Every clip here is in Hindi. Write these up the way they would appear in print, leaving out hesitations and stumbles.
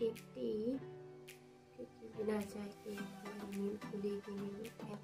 के टी, क्योंकि बिना चाय के मेरी नींद खुलेगी नहीं है।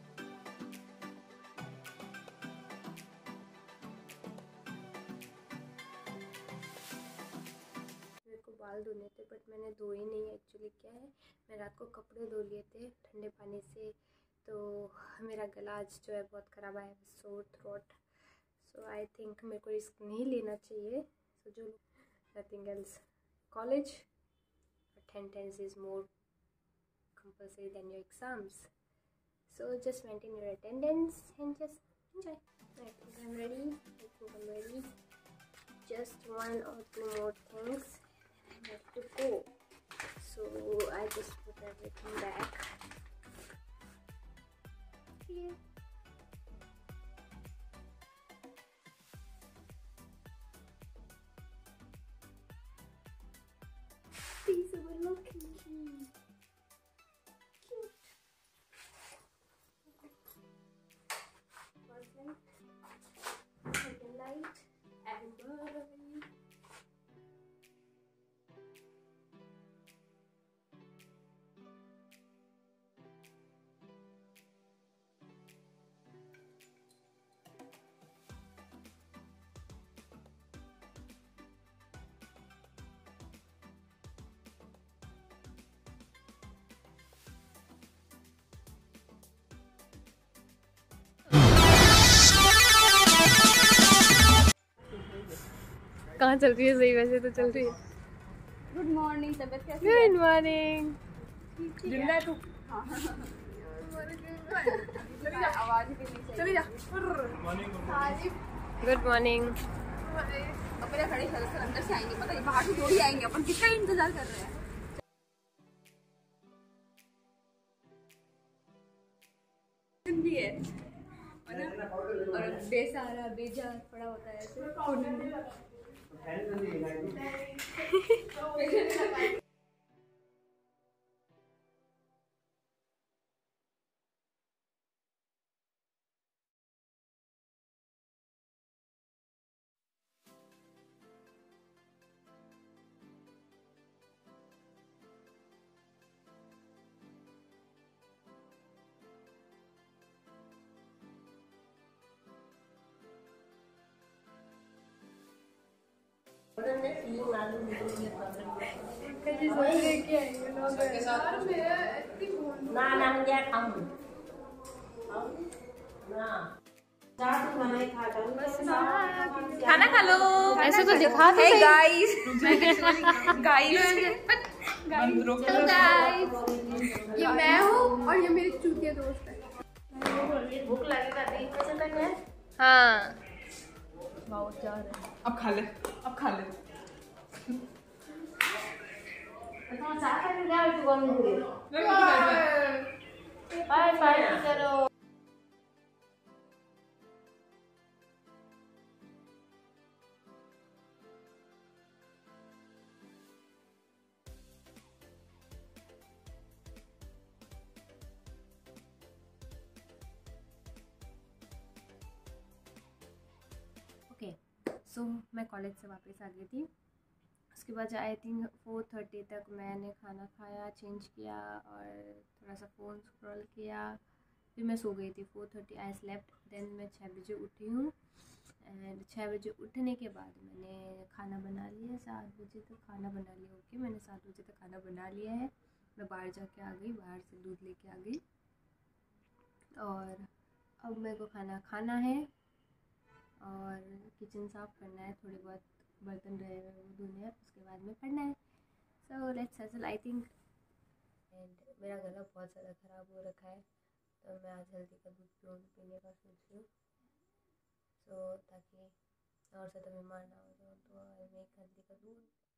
मेरे को बाल धोने थे बट मैंने धोए नहीं। एक्चुअली क्या है, मैं रात को कपड़े धो लिए थे ठंडे पानी से, तो मेरा गला आज जो है बहुत ख़राब आया, sore throat. So I think मेरे को रिस्क नहीं लेना चाहिए। सो जो nothing else, college attendance is more compulsory than your exams, so just maintain your attendance and just enjoy. I think I'm ready. Just one or two more things and I have to go, so I just put everything back here. These are looking cute. First light, second light, and burn. कहाँ चल रही है? सही वैसे तो चल रही है। गुड मॉर्निंग, तबीयत कैसी है? Good morning. जिंदा है तू? आवाज भी नहीं चाहिए। चली जा। Good morning. अपने खड़े खड़े अंदर से आएंगे, पता नहीं बाहर से थोड़ी आएंगे, अपन किसका इंतजार कर रहे हैं। हिंदी है और बेसहारा बेजार पड़ा होता है ऐसे कोने में। खाना खा लो। ऐसे तो दिखा तो सही। गाइस ये मैं हूँ और ये मेरी चूतिया दोस्त है। भूख लगेगा। हाँ बहुत जा रहे हैं। अब खा ले। बाय करो। सो मैं कॉलेज से वापस आ गई थी। उसके बाद आई थिंक 4:30 तक मैंने खाना खाया, चेंज किया और थोड़ा सा फ़ोन स्क्रॉल किया, फिर मैं सो गई थी। 4:30 आई स्लेप्ट। देन मैं 6 बजे उठी हूँ एंड 6 बजे उठने के बाद मैंने खाना बना लिया। 7 बजे तक खाना बना लिया। ओके, मैंने 7 बजे तक खाना बना लिया है। मैं बाहर जाके आ गई, बाहर से दूध लेके आ गई और अब मेरे को खाना खाना है और किचन साफ़ करना है, थोड़े बहुत बर्तन रहे हुए वो धोने हैं, उसके बाद में पढ़ना है। So let's settle I think. And मेरा गला बहुत ज़्यादा ख़राब हो रखा है, तो मैं आज हल्दी का दूध पीने का सोच रही हूँ। सो ताकि और ज़्यादा बीमार ना हो जाऊँ, तो मैं हल्दी का दूध